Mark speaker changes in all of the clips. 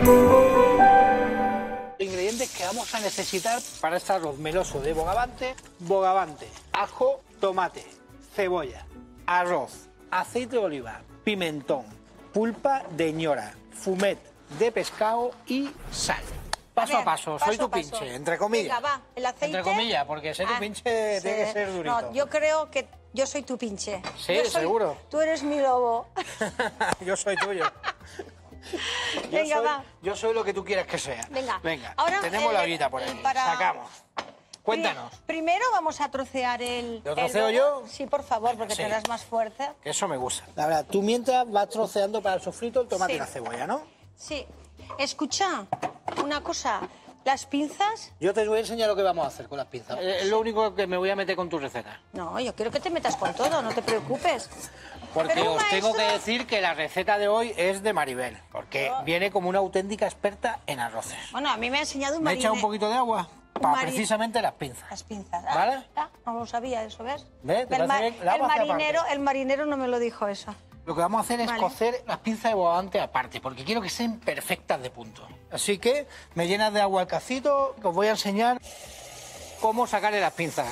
Speaker 1: Ingredientes que vamos a necesitar para este arroz meloso de bogavante: bogavante, ajo, tomate, cebolla, arroz, aceite de oliva, pimentón, pulpa de ñora, fumet de pescado y sal. Paso a paso, soy tu pinche, entre comillas.
Speaker 2: Venga, va, el aceite.
Speaker 1: Entre comillas, porque ser tu pinche tiene que ser durito.
Speaker 2: No, yo creo que yo soy tu pinche.
Speaker 1: Sí, seguro.
Speaker 2: Tú eres mi lobo.
Speaker 1: Yo soy tuyo.
Speaker 2: Venga, va.
Speaker 1: Yo soy lo que tú quieras que sea.
Speaker 2: Venga.
Speaker 1: Ahora tenemos la ollita por ahí. Sacamos. Cuéntanos.
Speaker 2: Primero vamos a trocear el...
Speaker 1: ¿Lo troceo yo?
Speaker 2: Sí, por favor, porque tendrás más fuerza.
Speaker 1: Que eso me gusta. La verdad, tú mientras vas troceando para el sofrito el tomate y la cebolla, ¿no?
Speaker 2: Sí. Escucha, una cosa. Las pinzas...
Speaker 1: Yo te voy a enseñar lo que vamos a hacer con las pinzas. Es lo único que me voy a meter con tu receta.
Speaker 2: No, yo quiero que te metas con todo, no te preocupes.
Speaker 1: Porque os tengo que decir que la receta de hoy es de Maribel, porque viene como una auténtica experta en arroces.
Speaker 2: Bueno, a mí me ha enseñado un
Speaker 1: Me
Speaker 2: marinero.
Speaker 1: echa un poquito de agua para precisamente las pinzas.
Speaker 2: Las pinzas.
Speaker 1: ¿Vale?
Speaker 2: No lo sabía eso, ¿ves?
Speaker 1: ¿Ves? ¿Te parece bien? La vamos a hacer aparte.
Speaker 2: El marinero no me lo dijo eso.
Speaker 1: Lo que vamos a hacer es cocer las pinzas de bogavante aparte, porque quiero que sean perfectas de punto. Así que me llenas de agua el cacito, que os voy a enseñar cómo sacarle las pinzas.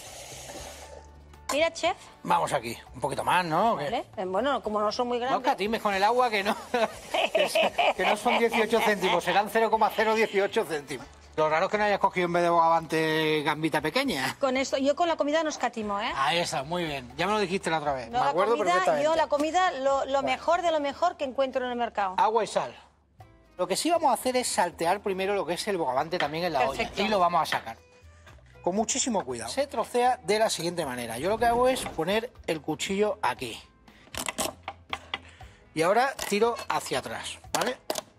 Speaker 2: Mira, chef.
Speaker 1: Vamos aquí, un poquito más, ¿no?
Speaker 2: Vale. Bueno, como no son muy grandes.
Speaker 1: No catimes con el agua, que no, que no son 18 céntimos, serán 0,018 céntimos. Lo raro es que no hayas cogido en vez de bogavante gambita pequeña.
Speaker 2: Con esto, yo con la comida no escatimo, ¿eh?
Speaker 1: Ahí está, muy bien. Ya me lo dijiste la otra vez.
Speaker 2: No,
Speaker 1: me acuerdo perfectamente.
Speaker 2: Yo la comida, lo mejor de lo mejor que encuentro en el mercado.
Speaker 1: Agua y sal. Lo que sí vamos a hacer es saltear primero lo que es el bogavante también en la olla. Y lo vamos a sacar. Con muchísimo cuidado. Se trocea de la siguiente manera. Yo lo que hago es poner el cuchillo aquí. Y ahora tiro hacia atrás, ¿vale?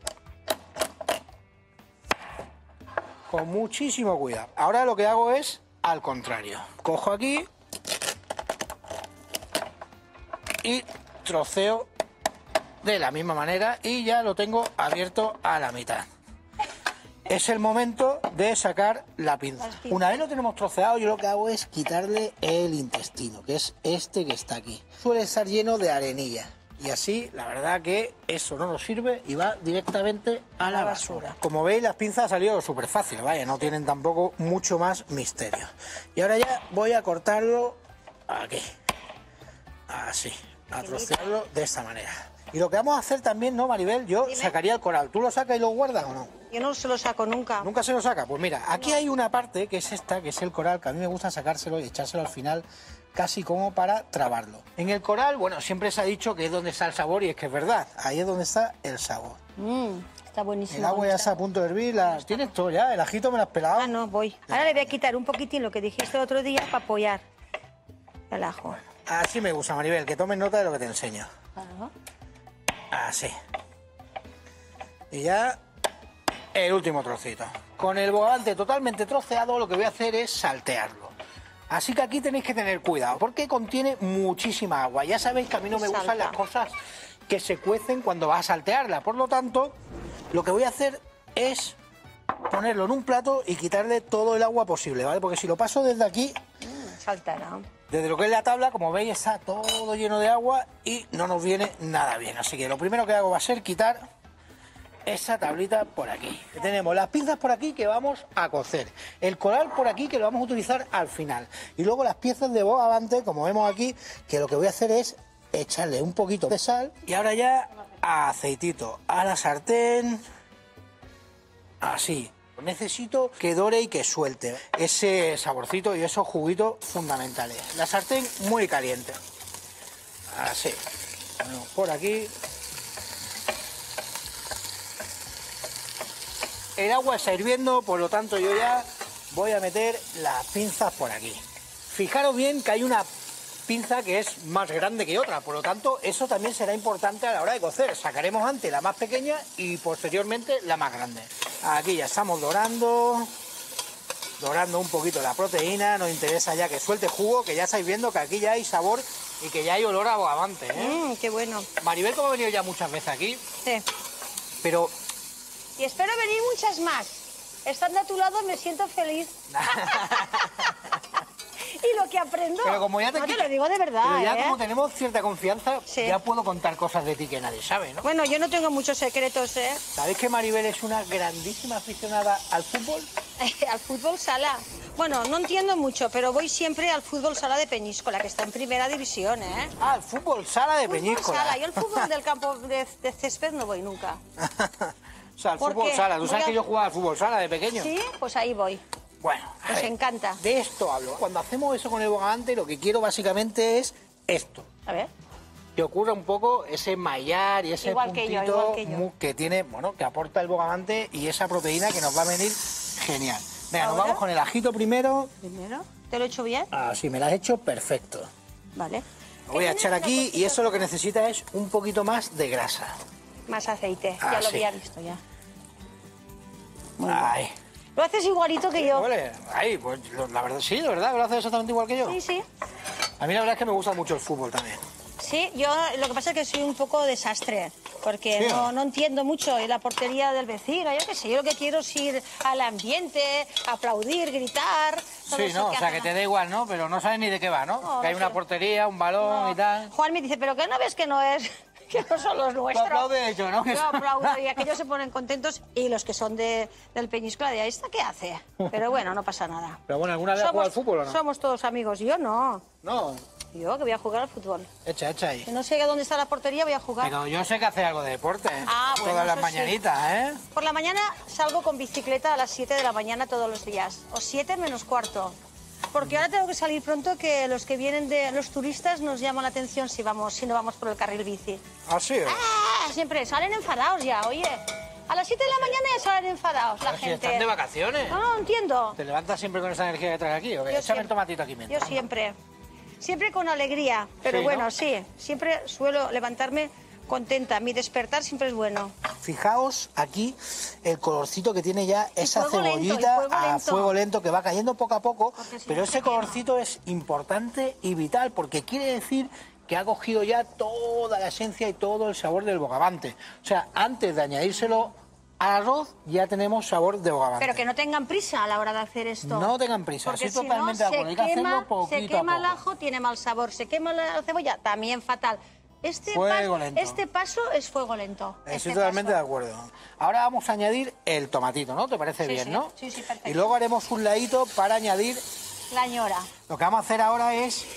Speaker 1: Con muchísimo cuidado. Ahora lo que hago es al contrario. Cojo aquí y troceo de la misma manera y ya lo tengo abierto a la mitad. Es el momento de sacar la pinza. Una vez lo tenemos troceado, yo lo que hago es quitarle el intestino, que es este que está aquí. Suele estar lleno de arenilla. Y así, la verdad que eso no nos sirve y va directamente a la basura. Como veis, las pinzas han salido súper fácil, vaya, no tienen tampoco mucho más misterio. Y ahora ya voy a cortarlo aquí. Así, a trocearlo de esta manera. Y lo que vamos a hacer también, ¿no, Maribel? Yo sacaría el coral. ¿Tú lo sacas y lo guardas o no?
Speaker 2: Yo no se lo saco nunca.
Speaker 1: ¿Nunca se lo saca? Pues mira, aquí hay una parte que es esta, que es el coral, que a mí me gusta sacárselo y echárselo al final, casi como para trabarlo. En el coral, bueno, siempre se ha dicho que es donde está el sabor y es que es verdad. Ahí es donde está el sabor.
Speaker 2: Está buenísimo.
Speaker 1: El agua ya está a punto de hervir. ¿Tienes todo ya? ¿El ajito me lo has pelado?
Speaker 2: Ah, no, voy. Ahora le voy a quitar un poquitín lo que dijiste el otro día para apoyar el ajo.
Speaker 1: Bueno, así me gusta, Maribel, que tomes nota de lo que te enseño.
Speaker 2: Claro.
Speaker 1: Así. Y ya el último trocito. Con el bogavante totalmente troceado, lo que voy a hacer es saltearlo. Así que aquí tenéis que tener cuidado, porque contiene muchísima agua. Ya sabéis que a mí no me gustan las cosas que se cuecen cuando vas a saltearla. Por lo tanto, lo que voy a hacer es ponerlo en un plato y quitarle todo el agua posible, ¿vale? Porque si lo paso desde aquí...
Speaker 2: saltará.
Speaker 1: Desde lo que es la tabla, como veis, está todo lleno de agua y no nos viene nada bien. Así que lo primero que hago va a ser quitar esa tablita por aquí. Tenemos las pinzas por aquí que vamos a cocer. El coral por aquí que lo vamos a utilizar al final. Y luego las piezas de bogavante, como vemos aquí, que lo que voy a hacer es echarle un poquito de sal. Y ahora ya aceitito a la sartén. Así. Necesito que dore y que suelte ese saborcito y esos juguitos fundamentales. La sartén muy caliente. Así. Ponemos por aquí. El agua está hirviendo, por lo tanto yo ya voy a meter las pinzas por aquí. Fijaros bien que hay una pinza que es más grande que otra, por lo tanto eso también será importante a la hora de cocer. Sacaremos antes la más pequeña y posteriormente la más grande. Aquí ya estamos dorando un poquito la proteína. Nos interesa ya que suelte jugo, que ya estáis viendo que aquí ya hay sabor y que ya hay olor a bogavante, ¿eh?
Speaker 2: Qué bueno.
Speaker 1: Maribel, como ha venido ya muchas veces aquí,
Speaker 2: sí,
Speaker 1: pero...
Speaker 2: Y espero venir muchas más. Estando a tu lado me siento feliz. y lo que aprendo.
Speaker 1: Pero como ya
Speaker 2: no te lo digo de verdad,
Speaker 1: pero ya como tenemos cierta confianza,
Speaker 2: Sí.
Speaker 1: ya puedo contar cosas de ti que nadie sabe, ¿no?
Speaker 2: Bueno, yo no tengo muchos secretos, ¿eh?
Speaker 1: ¿Sabéis que Maribel es una grandísima aficionada al fútbol?
Speaker 2: Al fútbol sala. Bueno, no entiendo mucho, pero voy siempre al fútbol sala de Peñíscola, que está en primera división, ¿eh?
Speaker 1: Ah, el fútbol sala de
Speaker 2: Fútbol
Speaker 1: Peñíscola.
Speaker 2: sala. Yo al fútbol del campo de césped no voy nunca.
Speaker 1: O sea, el
Speaker 2: ¿Por
Speaker 1: fútbol
Speaker 2: qué?
Speaker 1: sala. ¿Tú
Speaker 2: Voy
Speaker 1: sabes
Speaker 2: a-
Speaker 1: que yo jugaba al fútbol sala de pequeño?
Speaker 2: ¿Sí? Pues ahí voy.
Speaker 1: Bueno, a
Speaker 2: Nos
Speaker 1: ver,
Speaker 2: encanta.
Speaker 1: de esto hablo. Cuando hacemos eso con el bogavante, lo que quiero básicamente es esto.
Speaker 2: A ver.
Speaker 1: Que ocurra un poco ese mallar y ese
Speaker 2: Igual que yo,
Speaker 1: puntito
Speaker 2: igual que yo.
Speaker 1: que tiene, bueno, que aporta el bogavante y esa proteína que nos va a venir genial. Venga, nos
Speaker 2: ¿Ahora?
Speaker 1: vamos con el ajito primero.
Speaker 2: Primero. ¿Te lo he hecho bien?
Speaker 1: Ah, sí, me lo has hecho perfecto.
Speaker 2: Vale.
Speaker 1: Lo voy a echar aquí y eso lo que necesita es un poquito más de grasa.
Speaker 2: Más aceite.
Speaker 1: Ah,
Speaker 2: Ya lo
Speaker 1: sí.
Speaker 2: había visto ya.
Speaker 1: Ay,
Speaker 2: Lo haces igualito que yo.
Speaker 1: ole, ay, pues la verdad, sí, de verdad, lo haces exactamente igual que yo.
Speaker 2: Sí, sí.
Speaker 1: A mí la verdad es que me gusta mucho el fútbol también.
Speaker 2: Sí, yo lo que pasa es que soy un poco desastre, porque
Speaker 1: Sí,
Speaker 2: no,
Speaker 1: ¿no?
Speaker 2: no entiendo mucho en la portería del vecino, yo qué sé, yo lo que quiero es ir al ambiente, aplaudir, gritar. todo
Speaker 1: Sí,
Speaker 2: eso
Speaker 1: ¿no? O sea,
Speaker 2: hacen
Speaker 1: que te da igual, ¿no? Pero no sabes ni de qué va, ¿no?
Speaker 2: No,
Speaker 1: que hay
Speaker 2: no
Speaker 1: una
Speaker 2: sé.
Speaker 1: portería, un balón
Speaker 2: No.
Speaker 1: y tal.
Speaker 2: Juan me dice, pero que no ves que no es, que no son los nuestros.
Speaker 1: aplaude ello, ¿no?
Speaker 2: Yo aplaudo y aquellos se ponen contentos y los que son del Peñíscola de ahí está, ¿qué hace? Pero bueno, no pasa nada.
Speaker 1: Pero bueno, ¿alguna vez has jugado al fútbol o no?
Speaker 2: Somos todos amigos, yo no.
Speaker 1: No,
Speaker 2: Yo que voy a jugar al fútbol.
Speaker 1: echa ahí.
Speaker 2: Que no sé dónde está la portería, voy a jugar.
Speaker 1: Pero yo sé que hace algo de deporte, ¿eh?
Speaker 2: Ah, bueno,
Speaker 1: Todas las
Speaker 2: eso sí.
Speaker 1: mañanitas, ¿eh?
Speaker 2: Por la mañana salgo con bicicleta a las 7 de la mañana todos los días, o 7 menos cuarto. Porque ahora tengo que salir pronto, que los que vienen de los turistas nos llaman la atención si no vamos por el carril bici.
Speaker 1: ¿Ah, sí?
Speaker 2: ¡Ah! Siempre salen enfadados ya, oye. A las 7 de la mañana ya salen enfadados la
Speaker 1: Pero si
Speaker 2: gente.
Speaker 1: están de vacaciones.
Speaker 2: No entiendo.
Speaker 1: ¿Te levantas siempre con esa energía que traes aquí o qué?
Speaker 2: Yo
Speaker 1: Échame
Speaker 2: siempre.
Speaker 1: el tomatito aquí mientras.
Speaker 2: Yo siempre. Siempre con alegría. Pero
Speaker 1: Sí,
Speaker 2: bueno,
Speaker 1: ¿no?
Speaker 2: sí. Siempre suelo levantarme contenta. Mi despertar siempre es bueno.
Speaker 1: Fijaos aquí el colorcito que tiene ya esa
Speaker 2: fuego lento,
Speaker 1: cebollita
Speaker 2: y fuego
Speaker 1: a
Speaker 2: lento.
Speaker 1: fuego lento que va cayendo poco a poco,
Speaker 2: Porque si
Speaker 1: pero
Speaker 2: no
Speaker 1: ese
Speaker 2: se quema.
Speaker 1: colorcito es importante y vital porque quiere decir que ha cogido ya toda la esencia y todo el sabor del bogavante. O sea, antes de añadírselo al arroz ya tenemos sabor de bogavante.
Speaker 2: Pero que no tengan prisa a la hora de hacer esto.
Speaker 1: No tengan prisa,
Speaker 2: Porque
Speaker 1: estoy
Speaker 2: si
Speaker 1: totalmente
Speaker 2: no,
Speaker 1: de acuerdo. Hay que hacerlo
Speaker 2: se
Speaker 1: poquito a
Speaker 2: quema el
Speaker 1: poco.
Speaker 2: ajo, tiene mal sabor. Se quema la cebolla, también fatal.
Speaker 1: Fuego lento.
Speaker 2: Este paso es fuego lento.
Speaker 1: Estoy
Speaker 2: Este
Speaker 1: totalmente
Speaker 2: paso.
Speaker 1: de acuerdo. Ahora vamos a añadir el tomatito, ¿no? ¿Te parece
Speaker 2: Sí,
Speaker 1: bien,
Speaker 2: sí.
Speaker 1: no?
Speaker 2: Sí, sí, perfecto.
Speaker 1: Y luego haremos un ladito para añadir.
Speaker 2: La ñora.
Speaker 1: Lo que vamos a hacer ahora es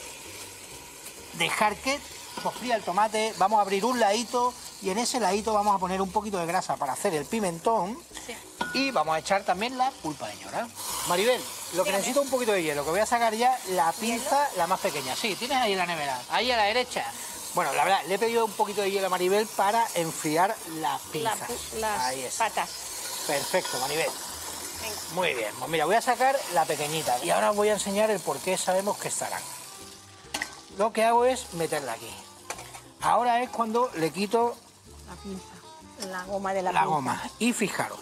Speaker 1: dejar que sofría el tomate. Vamos a abrir un ladito y en ese ladito vamos a poner un poquito de grasa para hacer el pimentón.
Speaker 2: Sí.
Speaker 1: Y vamos a echar también la pulpa de ñora. Maribel, lo que
Speaker 2: Dígame.
Speaker 1: necesito es un poquito de hielo, que voy a sacar ya la pinza, la más pequeña. Sí, tienes ahí en la nevera, ahí a la derecha. Bueno, la verdad, le he pedido un poquito de hielo a Maribel para enfriar las pinzas.
Speaker 2: Las
Speaker 1: Ahí está.
Speaker 2: patas.
Speaker 1: Perfecto, Maribel.
Speaker 2: Venga.
Speaker 1: Muy bien, pues mira, voy a sacar la pequeñita y ahora os voy a enseñar el por qué sabemos que estarán. Lo que hago es meterla aquí. Ahora es cuando le quito
Speaker 2: La pinza. La goma de la
Speaker 1: la
Speaker 2: pinza.
Speaker 1: goma. Y fijaros,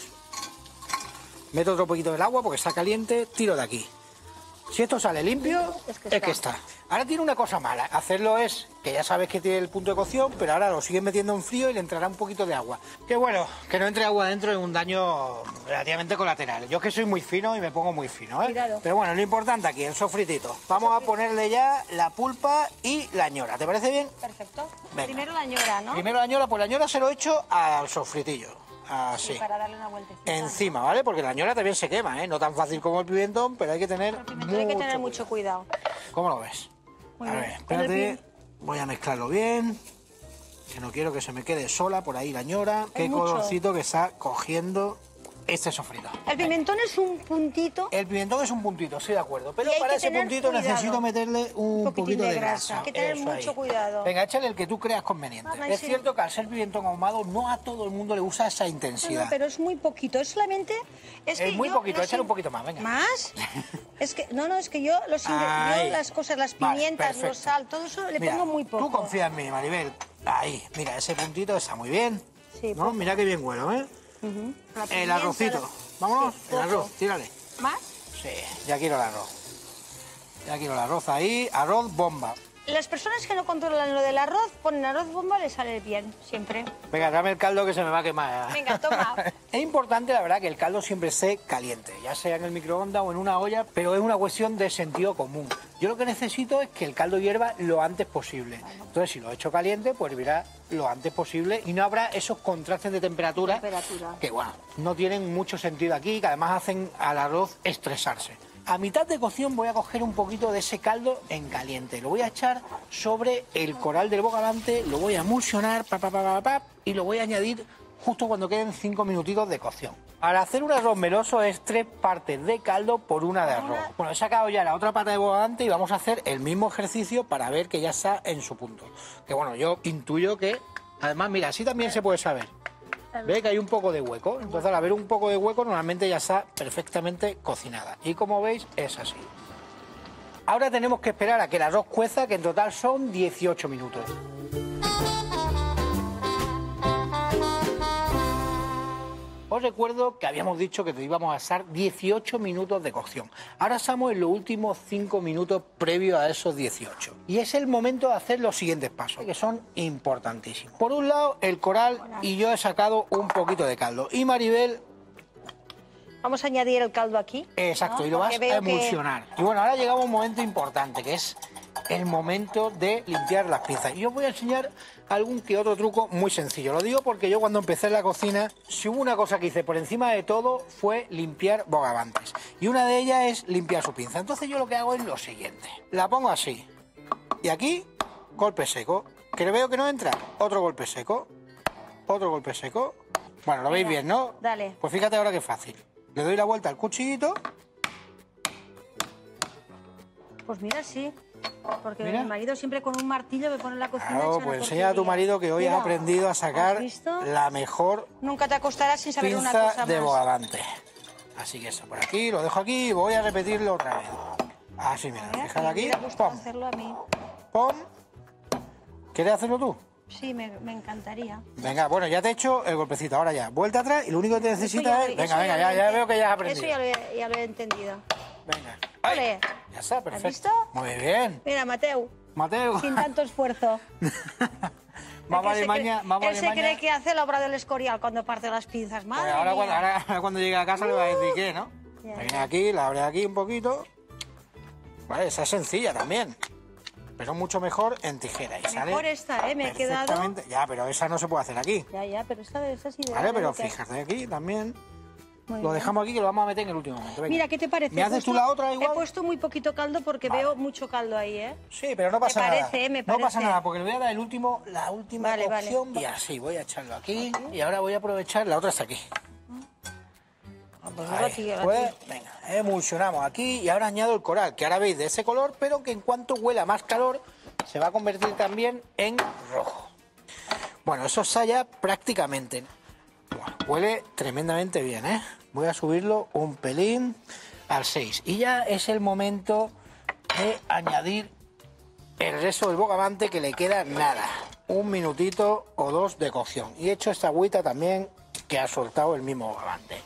Speaker 1: meto otro poquito del agua porque está caliente, tiro de aquí. Si esto sale limpio,
Speaker 2: Es que
Speaker 1: es que está. Ahora tiene una cosa mala. Hacerlo es que ya sabes que tiene el punto de cocción, pero ahora lo sigues metiendo en frío y le entrará un poquito de agua. Que bueno, que no entre agua dentro es un daño relativamente colateral. Yo es que soy muy fino y me pongo muy fino, ¿eh?
Speaker 2: Cuidado.
Speaker 1: Pero bueno, lo importante aquí, el sofritito. Vamos a ponerle ya la pulpa y la ñora. ¿Te parece bien?
Speaker 2: Perfecto.
Speaker 1: Venga.
Speaker 2: Primero la ñora, ¿no?
Speaker 1: Primero la ñora, pues la ñora se lo echo al sofritillo. Así.
Speaker 2: Sí, para darle una vueltecita.
Speaker 1: Encima, ¿vale? Porque la ñora también se quema, ¿eh? No tan fácil como el pimentón, pero hay que tener
Speaker 2: El pimentón hay que tener mucho
Speaker 1: cuidado.
Speaker 2: cuidado.
Speaker 1: ¿Cómo lo ves?
Speaker 2: Muy
Speaker 1: a
Speaker 2: bien.
Speaker 1: ver,
Speaker 2: Con el
Speaker 1: espérate. Voy a mezclarlo bien. Que no quiero que se me quede sola por ahí la ñora. Qué
Speaker 2: mucho.
Speaker 1: colorcito que está cogiendo este sofrito.
Speaker 2: El pimentón es un puntito.
Speaker 1: El pimentón es un puntito, estoy de acuerdo. Pero
Speaker 2: Y hay
Speaker 1: para
Speaker 2: que
Speaker 1: ese
Speaker 2: tener
Speaker 1: puntito
Speaker 2: cuidado.
Speaker 1: necesito meterle un
Speaker 2: poquitín
Speaker 1: poquito
Speaker 2: de
Speaker 1: de
Speaker 2: grasa.
Speaker 1: grasa.
Speaker 2: Hay que tener
Speaker 1: Eso
Speaker 2: mucho
Speaker 1: ahí.
Speaker 2: cuidado.
Speaker 1: Venga, échale el que tú creas conveniente.
Speaker 2: Ah,
Speaker 1: Es
Speaker 2: sí.
Speaker 1: cierto que al ser pimentón ahumado no a todo el mundo le gusta esa
Speaker 2: No,
Speaker 1: intensidad.
Speaker 2: no, pero es muy poquito. Es solamente. Es, que
Speaker 1: muy
Speaker 2: yo
Speaker 1: poquito,
Speaker 2: los
Speaker 1: échale
Speaker 2: in-
Speaker 1: un poquito más, venga.
Speaker 2: ¿Más? Es que. No, es que yo
Speaker 1: Ahí.
Speaker 2: yo las cosas, las
Speaker 1: Vale,
Speaker 2: pimientas,
Speaker 1: perfecto.
Speaker 2: los sal, todo eso le
Speaker 1: Mira,
Speaker 2: pongo muy poco.
Speaker 1: Tú confía en mí, Maribel. Ahí, mira, ese puntito está muy bien.
Speaker 2: Sí,
Speaker 1: ¿No? Mira qué bien huelo, ¿eh?
Speaker 2: La
Speaker 1: El
Speaker 2: pimienta,
Speaker 1: arrocito.
Speaker 2: la-
Speaker 1: Vámonos,
Speaker 2: Sí,
Speaker 1: el
Speaker 2: poco.
Speaker 1: arroz, tírale.
Speaker 2: ¿Más?
Speaker 1: Sí, ya quiero el arroz. Ya quiero el arroz ahí. Arroz bomba.
Speaker 2: Las personas que no controlan lo del arroz, ponen arroz bomba, les sale bien, siempre.
Speaker 1: Venga, dame el caldo que se me va a quemar.
Speaker 2: Venga, toma.
Speaker 1: Es importante, la verdad, que el caldo siempre esté caliente, ya sea en el microondas o en una olla, pero es una cuestión de sentido común. Yo lo que necesito es que el caldo hierva lo antes posible. Entonces, si lo echo caliente, pues hervirá lo antes posible y no habrá esos contrastes de temperatura que, bueno, no tienen mucho sentido aquí, que además hacen al arroz estresarse. A mitad de cocción voy a coger un poquito de ese caldo en caliente. Lo voy a echar sobre el coral del bogavante, lo voy a emulsionar y lo voy a añadir justo cuando queden 5 minutitos de cocción. Para hacer un arroz meloso es 3 partes de caldo por 1 de arroz. Bueno, he sacado ya la otra pata de bogavante y vamos a hacer el mismo ejercicio para ver que ya está en su punto. Que bueno, yo intuyo que, además, mira, así también se puede saber. Ve que hay un poco de hueco, entonces al haber un poco de hueco normalmente ya está perfectamente cocinada. Y como veis es así. Ahora tenemos que esperar a que el arroz cueza, que en total son 18 minutos. Os recuerdo que habíamos dicho que te íbamos a estar 18 minutos de cocción. Ahora estamos en los últimos 5 minutos previos a esos 18. Y es el momento de hacer los siguientes pasos, que son importantísimos. Por un lado, el coral, y yo he sacado un poquito de caldo. Y Maribel...
Speaker 2: Vamos a añadir el caldo aquí.
Speaker 1: Exacto,
Speaker 2: ¿no?
Speaker 1: y lo vas
Speaker 2: Porque
Speaker 1: a emulsionar. Y bueno, ahora llegamos a un momento importante, que es el momento de limpiar las pinzas. Y os voy a enseñar algún que otro truco muy sencillo. Lo digo porque yo cuando empecé en la cocina, si hubo una cosa que hice por encima de todo fue limpiar bogavantes. Y una de ellas es limpiar su pinza. Entonces yo lo que hago es lo siguiente. La pongo así. Y aquí, golpe seco. Que veo que no entra, otro golpe seco. Otro golpe seco. Bueno, lo veis bien, ¿no?
Speaker 2: Dale.
Speaker 1: Pues fíjate ahora qué fácil. Le doy la vuelta al cuchillito.
Speaker 2: Pues mira, sí. Porque
Speaker 1: Mira.
Speaker 2: mi marido siempre con un martillo me pone en la cocina.
Speaker 1: Claro,
Speaker 2: hecha una
Speaker 1: pues enseña a tu
Speaker 2: porquería.
Speaker 1: marido que hoy
Speaker 2: Mira,
Speaker 1: has aprendido a sacar
Speaker 2: ¿has visto?
Speaker 1: la mejor
Speaker 2: Nunca te acostarás sin saber una
Speaker 1: pinza
Speaker 2: cosa
Speaker 1: de
Speaker 2: más.
Speaker 1: bogavante. Así que eso, por aquí, lo dejo aquí y voy a repetirlo otra vez. Así, mira, fíjate aquí.
Speaker 2: Me gusta
Speaker 1: Pom,
Speaker 2: hacerlo a mí.
Speaker 1: pom. ¿Quieres hacerlo tú?
Speaker 2: Sí, me encantaría.
Speaker 1: Venga, bueno, ya te he hecho el golpecito, ahora ya. Vuelta atrás y lo único que te necesitas es... Venga, venga, ya veo que ya has aprendido.
Speaker 2: Eso ya lo he entendido.
Speaker 1: Venga.
Speaker 2: Ole.
Speaker 1: ¡Ay! Ya está, perfecto.
Speaker 2: visto?
Speaker 1: Muy bien.
Speaker 2: Mira, Mateu,
Speaker 1: Mateo.
Speaker 2: sin tanto esfuerzo.
Speaker 1: Más
Speaker 2: Él
Speaker 1: vale
Speaker 2: se
Speaker 1: maña, más
Speaker 2: él
Speaker 1: vale
Speaker 2: se
Speaker 1: maña.
Speaker 2: cree que hace la obra del Escorial cuando parte las pinzas.
Speaker 1: Pues
Speaker 2: Madre
Speaker 1: ahora,
Speaker 2: mía.
Speaker 1: cuando llegue a casa le va a decir qué, ¿no?
Speaker 2: Ya,
Speaker 1: Viene
Speaker 2: ya.
Speaker 1: aquí, la abre aquí un poquito. Vale, esa es sencilla también. Pero mucho mejor en tijera. Y sale
Speaker 2: Mejor esta, me he quedado...
Speaker 1: perfectamente. Ya, pero esa no se puede hacer aquí.
Speaker 2: Ya, pero esta sí.
Speaker 1: Vale, pero fíjate aquí también.
Speaker 2: Muy
Speaker 1: Lo
Speaker 2: bien.
Speaker 1: dejamos aquí que lo vamos a meter en el último momento. Venga.
Speaker 2: Mira, ¿qué te parece?
Speaker 1: ¿Me haces tú la otra igual?
Speaker 2: He puesto muy poquito caldo porque
Speaker 1: Vale.
Speaker 2: veo mucho caldo ahí, ¿eh?
Speaker 1: Sí, pero no pasa
Speaker 2: Me
Speaker 1: nada.
Speaker 2: parece, me
Speaker 1: No pasa
Speaker 2: parece.
Speaker 1: nada, porque le voy a dar la última
Speaker 2: Vale, vale.
Speaker 1: opción. Y así, voy a echarlo aquí. Y ahora voy a aprovechar, la otra está aquí.
Speaker 2: Pues
Speaker 1: Ahí,
Speaker 2: aquí.
Speaker 1: pues, venga, emulsionamos aquí y ahora añado el coral, que ahora veis de ese color, pero que en cuanto huela más calor se va a convertir también en rojo. Bueno, eso está ya prácticamente. Bueno, huele tremendamente bien, ¿eh? Voy a subirlo un pelín al 6. Y ya es el momento de añadir el resto del bogavante, que le queda nada. 1 minutito o 2 de cocción. Y he hecho esta agüita también que ha soltado el mismo bogavante.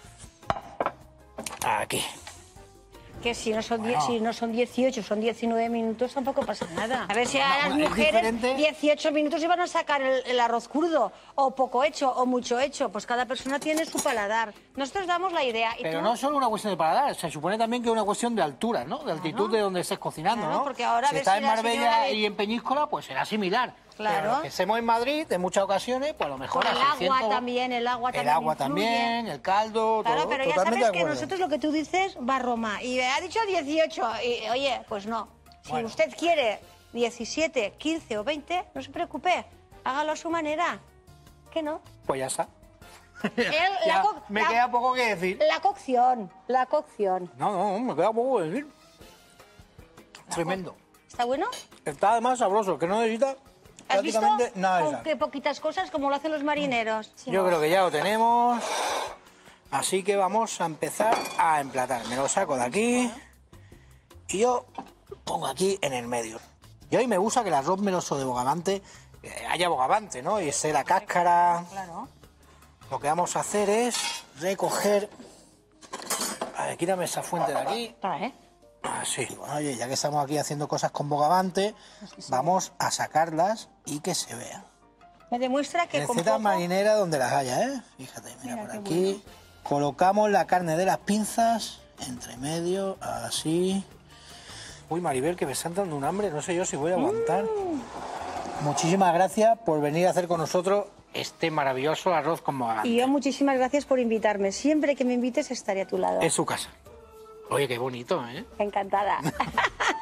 Speaker 1: Aquí.
Speaker 2: Que si no son,
Speaker 1: Bueno.
Speaker 2: si no son 18, son 19 minutos, tampoco pasa nada. A ver si a las
Speaker 1: bueno, es
Speaker 2: mujeres
Speaker 1: diferente.
Speaker 2: 18 minutos iban a sacar el arroz crudo, o poco hecho, o mucho hecho. Pues cada persona tiene su paladar. Nosotros damos la idea. Y
Speaker 1: Pero
Speaker 2: tú,
Speaker 1: no es solo una cuestión de paladar, se supone también que es una cuestión de altura, ¿no? De altitud de donde estés cocinando,
Speaker 2: Claro,
Speaker 1: ¿no?
Speaker 2: porque ahora
Speaker 1: si
Speaker 2: ves
Speaker 1: estás
Speaker 2: si
Speaker 1: en
Speaker 2: la
Speaker 1: Marbella
Speaker 2: señora de-
Speaker 1: y en Peñíscola, pues será similar.
Speaker 2: Claro.
Speaker 1: Pero lo que hacemos en Madrid, en muchas ocasiones, pues a lo mejor
Speaker 2: Con el
Speaker 1: a
Speaker 2: agua
Speaker 1: 600,
Speaker 2: también, el agua también
Speaker 1: El agua
Speaker 2: influye.
Speaker 1: también, el caldo,
Speaker 2: Claro,
Speaker 1: todo,
Speaker 2: pero ya
Speaker 1: totalmente
Speaker 2: sabes
Speaker 1: de
Speaker 2: que
Speaker 1: acuerdo.
Speaker 2: nosotros lo que tú dices va a Roma. Y ha dicho 18. Y, oye, pues no. Si
Speaker 1: Bueno.
Speaker 2: usted quiere 17, 15 o 20, no se preocupe. Hágalo a su manera. ¿Qué no?
Speaker 1: Pues ya está.
Speaker 2: La
Speaker 1: Ya, me queda poco que decir.
Speaker 2: La cocción, la cocción.
Speaker 1: No, me queda poco que decir. Tremendo.
Speaker 2: ¿Está bueno?
Speaker 1: Está además sabroso, que no necesita
Speaker 2: ¿Has visto
Speaker 1: prácticamente nada de
Speaker 2: con
Speaker 1: sal.
Speaker 2: qué poquitas cosas como lo hacen los marineros?
Speaker 1: Yo creo que ya lo tenemos. Así que vamos a empezar a emplatar. Me lo saco de aquí y yo pongo aquí en el medio. Y hoy me gusta que el arroz meloso de bogavante haya bogavante, ¿no? Y esté la cáscara.
Speaker 2: Claro.
Speaker 1: Lo que vamos a hacer es recoger... A ver, quítame esa fuente de aquí.
Speaker 2: Trae.
Speaker 1: Así. Bueno, oye, ya que estamos aquí haciendo cosas con bogavante, vamos a sacarlas y que se vean.
Speaker 2: Me demuestra que con
Speaker 1: Recetas
Speaker 2: poco...
Speaker 1: marineras donde las haya, ¿eh? Fíjate, mira por aquí. Colocamos la carne de las pinzas entre medio, así. Uy, Maribel, que me están dando un hambre, no sé yo si voy a aguantar. Muchísimas gracias por venir a hacer con nosotros este maravilloso arroz con bogavante.
Speaker 2: Y yo muchísimas gracias por invitarme. Siempre que me invites estaré a tu lado.
Speaker 1: Es su casa. Oye, qué bonito, ¿eh?
Speaker 2: Encantada.